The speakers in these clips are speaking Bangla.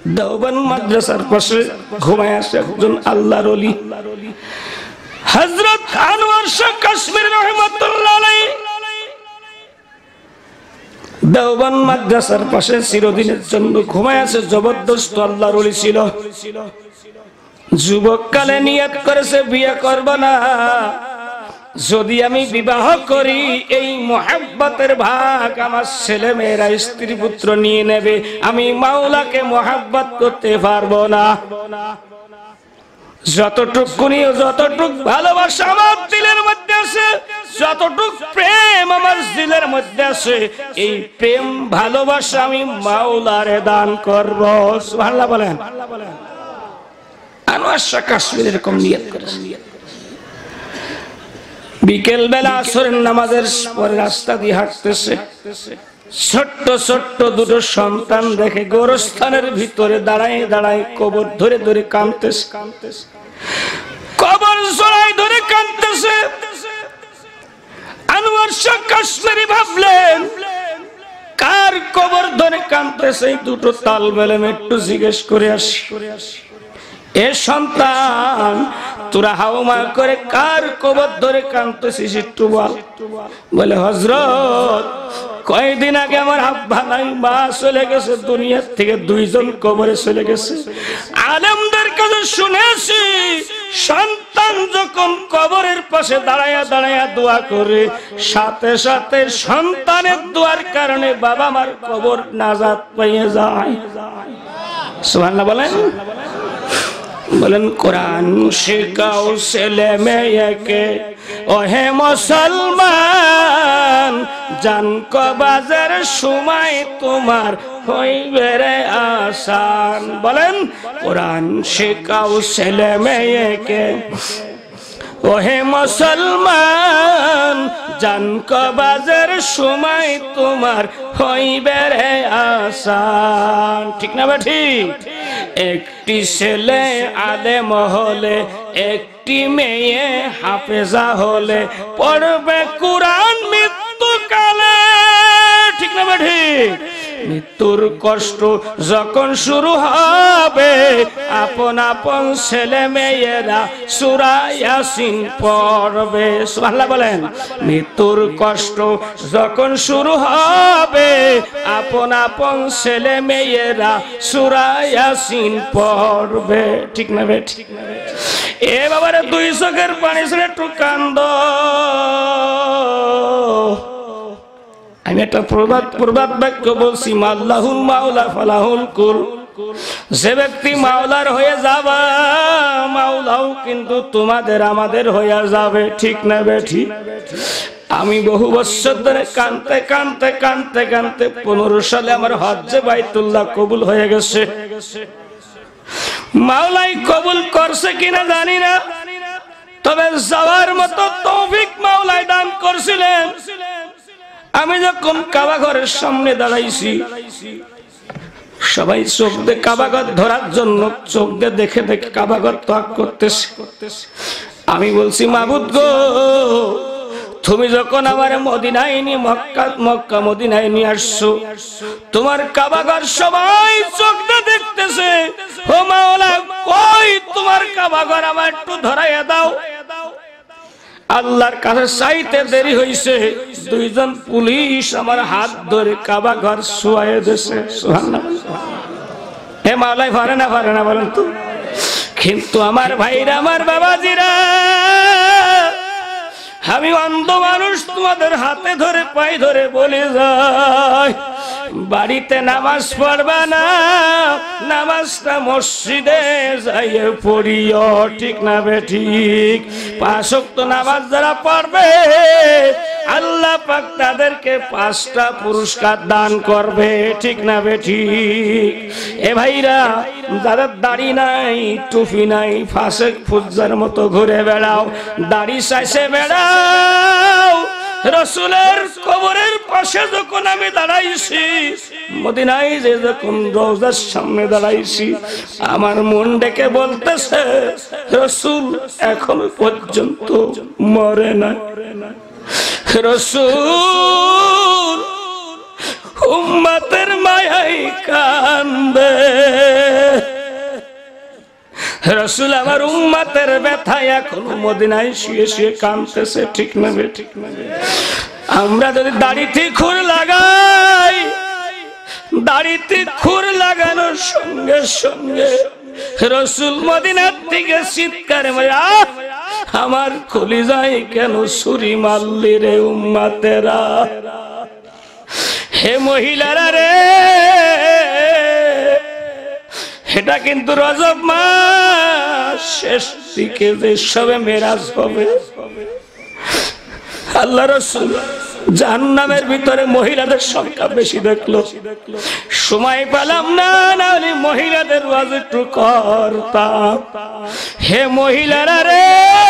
দেওবন্দ মাদ্রাসার পাশে ঘুমায় আছে একজন আল্লাহর ওলি হযরত আনোয়ার শাহ কাশ্মীরি রাহমাতুল্লাহ আলাইহি। দেওবন্দ মাদ্রাসার পাশে চিরদিনের জন্য ঘুমায় আছে, জবরদস্ত আল্লাহর ওলি ছিল। যুবককালে নিয়ত করেছে বিয়ে করব না, যদি আমি বিবাহ করি এই মোহাব্বতের ভাগ আমার ছেলে মেয়েরা স্ত্রী পুত্র নিয়ে নেবে, আমি মাওলাকে মোহাব্বত করতে পারবো না। যতটুক ভালোবাসা আমার দিলের মধ্যে আছে, যতটুক প্রেম আমার দিলের মধ্যে আছে, এই প্রেম ভালোবাসা আমি মাওলারে দান করব। সুবহানাল্লাহ বলেন। আনোয়ার শাহ কাশ্মীরি এরকম নিয়ত করেছে। বিকেল বেলা আসরের নামাজের পরে রাস্তা দিয়ে হাঁটতেছে, ছোট্ট ছোট্ট দুটো সন্তান দেখে গোরস্থানের ভিতরে দাঁড়ায় দাঁড়ায় কবর ধরে ধরে কাঁদতেছে, কবর জড়ায় ধরে কাঁদতেছে। আনোয়ার শাহ কাশ্মীরি ভাবলেন কার কবর ধরে কাঁদতেছে, এই দুটো তাল মেলে একটু জিজ্ঞেস করে আসি। এ সন্তান, তোরা হাওমা করে কার কবর ধরে কাঁদতেছিস একটু বল। বলে হযরত, কয়েকদিন আগে আমার আব্বা নাই, মা চলে গেছে দুনিয়ার থেকে, দুইজন কবরে চলে গেছে। আলেমদের কাছে শুনেছি সন্তান যখন কবরের পাশে দাঁড়ায়া দাঁড়ায়া দোয়া করে, সাথে সাথে সন্তানের দোয়ার কারণে বাবা মার কবর নাজাত পেয়ে যায়। সুবহানাল্লাহ বলেন। বলেন কোরআন শেখাও ছেলে মেয়েকে, ওহে মুসলমান, জান কবাজের সময় তোমার হইবে রে আসান। বলেন কোরআন শেখাও ছেলে মেয়েকে, ওহে মুসলমান, জান কবাজের সময় তোমার হইবে রে আসান। ঠিক না ঠিক? একটি ছেলে আলেম হলে, একটি মেয়ে হাফেজা হলে, পড়বে কোরআন মৃত্যুকালে। ঠিক না ঠিক? মৃত্যুর কষ্ট যখন শুরু হবে, আপন আপন ছেলে মেয়েরা সূরা ইয়াসিন পড়বে। সুবহানাল্লাহ বলেন। মৃত্যুর কষ্ট যখন শুরু হবে, আপন আপন ছেলে মেয়েরা সূরা ইয়াসিন পড়বে। ঠিক না বে? ঠিক না? এ বাবারে দুই চোখের পানি ছেড়ে একটু কান্দো। আমি একটা প্রবাদ বাক্য বলছি, মাল্লাহুল মাওলা ফালাহুল কুল। যে ব্যক্তি মাওলার হয়ে যাবে, মাওলাও কিন্তু তোমাদের আমাদের হয়ে যাবে। ঠিক না বেঠি? আমি বহু বছর ধরে কানতে কানতে কানতে কানতে 15 সালে আমার হজ্জে বাইতুল্লাহ কবুল হয়ে গেছে। মাওলাই কবুল করছে কিনা জানি না, তবে যাওয়ার মতো তৌফিক মাওলাই দান করছিলেন। আমি যখন কাবা ঘরের সামনে দাঁড়াইছি, সবাই চোখ দিয়ে কাবা ঘর ধরার জন্য চোখ দিয়ে দেখে দেখে কাবা ঘর ত্যাগ করতেছে। আমি বলছি, মাবুদ গো, তুমি যখন আমার মদিনায় নিয়ে মক্কা মদিনায় নিয়ে আসছো, তোমার কাবা ঘর সবাই চোখ দিয়ে দেখতেছে। ও মাওলা, কই তোমার কাবা ঘর আমার একটু ধরাইয়া দাও। আল্লাহর কাছে চাইতে দেরি হইছে, দুইজন পুলিশ আমার হাত ধরে কাবা ঘর শুয়ায়ে দিয়েছে। সুবহানাল্লাহ। হে মাওলাই, পারে না বলেন তো? কিন্তু আমার ভাইরা, আমার বাবাজিরা, আমি অন্ধ মানুষ, তোমাদের হাতে ধরে পায়ে ধরে বলে যাই, বাড়িতে নামাজ পড়বা না, নামাজটা মসজিদে যাইয়ে পড়িও। ঠিক না বেঠিক? 5 ওয়াক্ত নামাজ যারা পড়বে, আল্লাহ পাক তাদেরকে 5টা পুরস্কার দান করবে। ঠিক না বেঠিক? এ ভাইরা, যাদের দাড়ি নাই, টুপি নাই, ফাসেক ফুজ্জার মতো ঘুরে বেড়াও, দাড়ি চাইছে বেড়াও। রাসূলের কবরের পাশে যখন আমি দাঁড়াইছি, মদিনায় যে যখন রওজার সামনে দাঁড়াইছি, আমার মন ডেকে বলতেছে, রাসূল এখনো পর্যন্ত মরে না। রাসূল উম্মতের মায়ায় কান্দে। রাসূল আমার উম্মতের ব্যথায় এখন মদিনায় শুয়ে শুয়ে কাঁদতেছে, ঠিক না বে ঠিক না? আমরা যদি দাড়িতে খুর লাগাই, দাড়িতে খুর লাগানোর সঙ্গে সঙ্গে রাসূল মদিনার থেকে চিৎকার মারে, আমার কলিজায় কেন ছুরি মারলি রে উম্মতেরা? হে মহিলারা রে, এটা কিন্তু রজব মাস শেষ দিকে যে সবে মেরাজ হবে, আল্লাহ রাসূল জাহান্নামের ভিতরে মহিলাদের সংখ্যা বেশি দেখলো, সময় পেলাম না, নাহলে মহিলাদের ওয়াজ একটু করতাম। হে মহিলারা রে,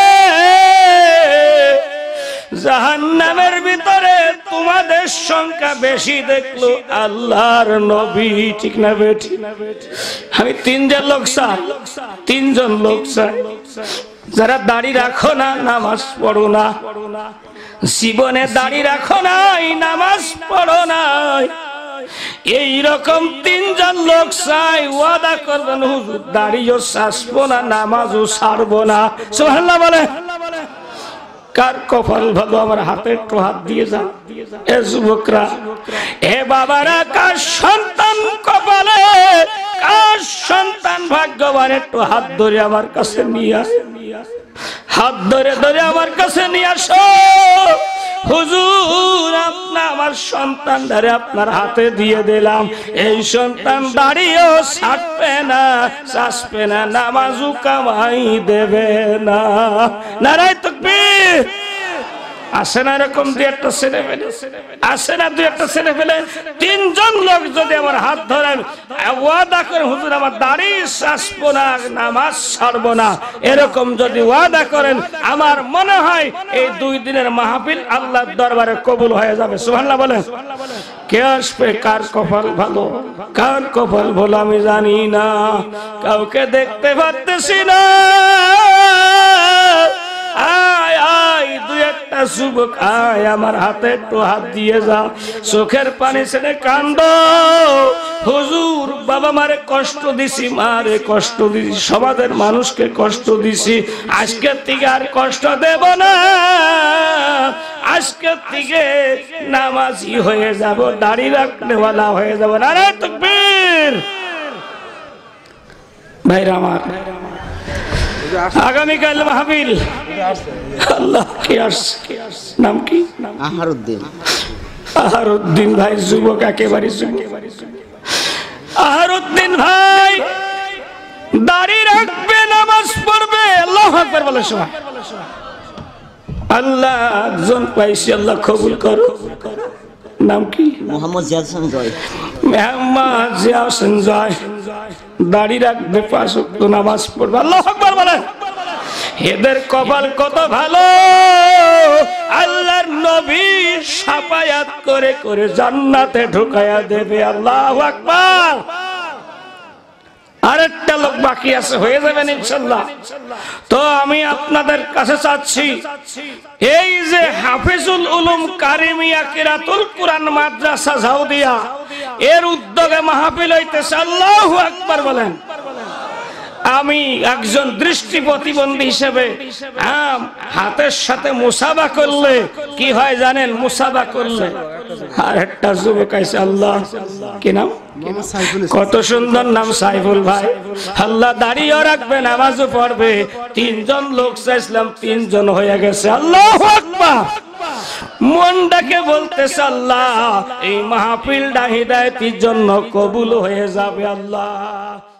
জাহান্নামের ভিতরে তোমাদের সংখ্যা বেশি দেখলো আল্লাহর নবী, ঠিক না বেটি? আমি তিনজন লোক চাই, তিনজন লোক চাই যারা দাড়ি রাখো না, নামাজ পড়ো না, জীবনে দাড়ি রাখো নাই, নামাজ পড়ো নাই, এইরকম তিনজন লোক চাই। ওয়াদা করবেন হুজুর দাড়িও ছাড়বো না, নামাজও ছাড়বো না। সুবহানাল্লাহ বলে। কার কপাল ভালো? আমার হাতে একটু হাত দিয়ে যা। এ যুবকরা, এ বাবারা, কার সন্তান কপালে, কার সন্তান ভাগ্যবান, একটু হাত ধরে আমার কাছে নিয়ে আস, হাত ধরে ধরে আমার কাছে নিয়ে আসো। হুজুর, আপনার আমার সন্তান ধরে আপনার হাতে দিয়ে দিলাম, এই সন্তান দাঁড়িয়েও ছাড়বে না, চাষবে না, নামাজও কামাই দেবে না। নারায়ে তাকবীর। আসে না এরকম দুই একটা ছেলে পেলে, আসে না দুই একটা ছেলে পেলে? তিনজন লোক যদি আমার হাত ধরেন, ওয়াদা করে হুজুর আমার দাড়ি ছাড়বো না, নামাজ ছাড়বো না, এরকম যদি ওয়াদা করেন, আমার মনে হয় এই 2 দিনের মাহফিল আল্লাহর দরবারে কবুল হয়ে যাবে। সুবহানাল্লাহ বলেন। কে আসবে? কার কপাল ভালো, কার কপাল ভালো আমি জানি না, কাউকে দেখতে পারতেছি না। আয় আয়, দুই একটা যুবক আয়, আমার হাতে একটু হাত দিয়ে যা, চোখের পানি ছেড়ে কান্দো। হুজুর, বাবা মারে কষ্ট দিছি, মারে কষ্ট দিছি, সমাজের মানুষকে কষ্ট দিছি, আজকের থেকে আর কষ্ট দেব না, আজকের থেকে নামাজি হয়ে যাব, দাড়ি রাখনেওয়ালা হয়ে যাব। নারায়ে তাকবীর। ভাইরা আমার, আগামীকাল মাহফিল। আল্লাহ কি আসছে? নাম কি? আহারউদ্দিন। আহারউদ্দিন ভাই, যুবক, একেবারে যুবক। আহারউদ্দিন ভাই দাড়ি রাখবে, নামাজ পড়বে। আল্লাহু আকবার বলে শোনা। আল্লাহ একজন পাইছি, আল্লাহ কবুল করো। নাম কি? মোহাম্মদ জিয়া হোসেন জয়। মোহাম্মদ জিয়া হোসেন জয়। দাড়ি রাখবে, 5 ওয়াক্ত নামাজ পড়বে। আল্লাহু আকবার বলে। এদের কপাল কত ভালো, আল্লাহর নবী শাফায়াত করে করে জান্নাতে ঢুকায়া দেবে। আল্লাহু আকবার। আরেকটা লোক বাকি আছে, হয়ে যাবেন ইনশাআল্লাহ। তো আমি আপনাদের কাছে চাচ্ছি, এই যে হাফিজুল উলুম কারিমিয়া কিরাতুল কুরআন মাদ্রাসা জাউদিয়া, এর উদ্যোগে মাহফিল হইতেছে। আল্লাহু আকবার বলেন। আমি একজন দৃষ্টি প্রতিবন্ধী হিসেবে হাতের সাথে মুসাবা করলে কি হয় জানেন? মুসাবা করলে আর একটা যুবক আছে, আল্লাহ কি নাম? কত সুন্দর নাম, সাইফুল ভাই। আল্লাহ দাড়িও রাখবে, নামাজও পড়বে। 3 জন লোক চাইছিলাম, 3 জন হয়ে গেছে। আল্লাহু আকবার। মনটাকে বলতেছে আল্লাহ এই মাহফিলটা হিদায়াতের জন্য কবুল হয়ে যাবে। আল্লাহ